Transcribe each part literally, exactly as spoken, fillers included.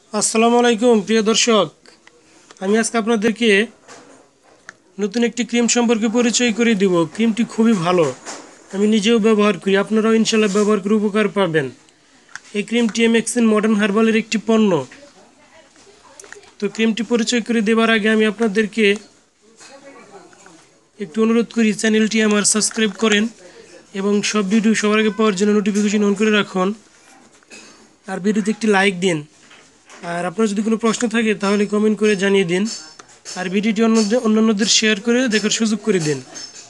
আসসালামু আলাইকুম প্রিয় দর্শক, আমি আজকে আপনাদেরকে নতুন একটি ক্রিম সম্পর্কে পরিচয় করে দিব। ক্রিমটি খুবই ভালো, আমি নিজেও ব্যবহার করি, আপনারাও ইনশাল্লাহ ব্যবহার করে উপকার পাবেন। এই ক্রিমটি এমএক্সিন মডার্ন হার্বালের একটি পণ্য। তো ক্রিমটি পরিচয় করে দেওয়ার আগে আমি আপনাদেরকে একটু অনুরোধ করি, চ্যানেলটি আমার সাবস্ক্রাইব করেন এবং সব ভিডিও সবার আগে পাওয়ার জন্য নোটিফিকেশন অন করে রাখুন, আর ভিডিওতে একটি লাইক দিন। আর আপনার যদি কোনো প্রশ্ন থাকে তাহলে কমেন্ট করে জানিয়ে দিন, আর ভিডিওটি অন্যদের অন্যান্যদের শেয়ার করে দেখার সুযোগ করে দিন।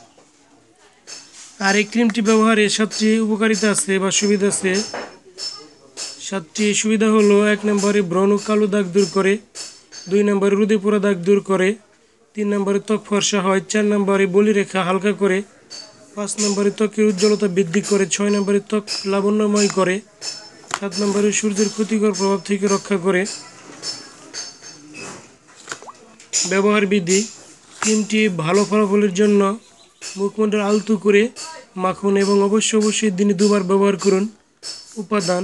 আর এই ক্রিমটি ব্যবহারে সাতটি উপকারিতা আছে বা সুবিধা আছে। সাতটি সুবিধা হলো: এক নম্বরে ব্রণ ও কালো দাগ দূর করে, দুই নম্বরে রোদে পোড়া দাগ দূর করে, তিন নম্বরে ত্বক ফর্সা হয়, চার নম্বরে বলিরেখা হালকা করে, পাঁচ নম্বরে ত্বকের উজ্জ্বলতা বৃদ্ধি করে, ছয় নম্বরে ত্বক লাবণ্যময় করে, সাত নম্বরে সূর্যের ক্ষতিকর প্রভাব থেকে রক্ষা করে। ব্যবহার বিধি: ক্রিমটি ভালো ফলাফলের জন্য মুখমণ্ডল আলতো করে মাখুন এবং অবশ্যই অবশ্যই দিনে দুবার ব্যবহার করুন। উপাদান: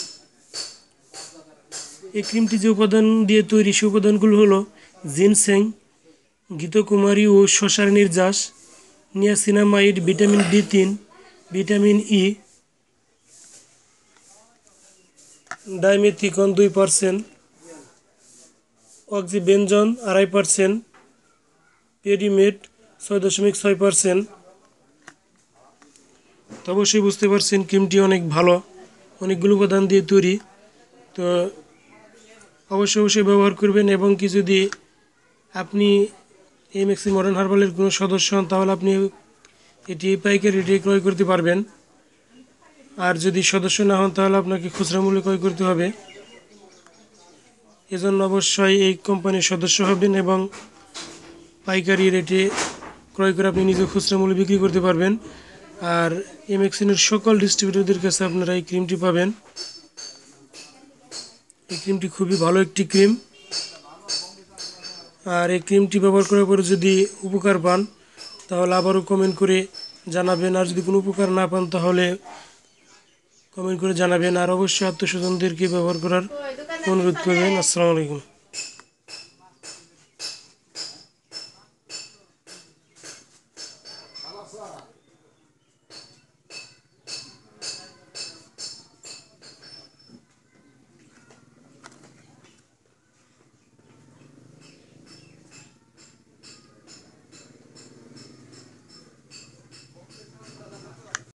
এই ক্রিমটি যে উপাদান দিয়ে তৈরি সে উপাদানগুলো হলো জিনসেং, ঘৃতকুমারী ও শসার নির্যাস, নিয়াসিনামাইড, ভিটামিন বি তিন, ভিটামিন ই, ডাইমেথিকন দুই পার্সেন্ট, অক্সিবেনজন আড়াই পার্সেন্ট, পেডিমেট ছয় দশমিক ছয় পার্সেন্ট। তো অবশ্যই বুঝতে পারছেন ক্রিমটি অনেক ভালো, অনেকগুলো উপাদান দিয়ে তৈরি। তো অবশ্যই অবশ্যই ব্যবহার করবেন, এবং কি যদি আপনি এমএক্সি মডার্ন হার্বালের কোনো সদস্য হন তাহলে আপনি এটি পাইকারি রেটে ক্রয় করতে পারবেন। আর যদি সদস্য না হন তাহলে আপনাকে খুচরা মূল্যে ক্রয় করতে হবে। এজন্য অবশ্যই এই কোম্পানির সদস্য হবেন এবং পাইকারি রেটে ক্রয় করে আপনি নিজে খুচরা মূল্যে বিক্রি করতে পারবেন। আর এমএক্সিনের সকল ডিস্ট্রিবিউটরদের কাছে আপনারা এই ক্রিমটি পাবেন। এই ক্রিমটি খুবই ভালো একটি ক্রিম। আর এই ক্রিমটি ব্যবহার করার পরে যদি উপকার পান তাহলে আবারও কমেন্ট করে জানাবেন, আর যদি কোনো উপকার না পান তাহলে কমেন্ট করে জানাবেন। আর অবশ্যই আত্মীয়স্বজনদেরকে ব্যবহার করার অনুরোধ করবেন। আসসালামু আলাইকুম।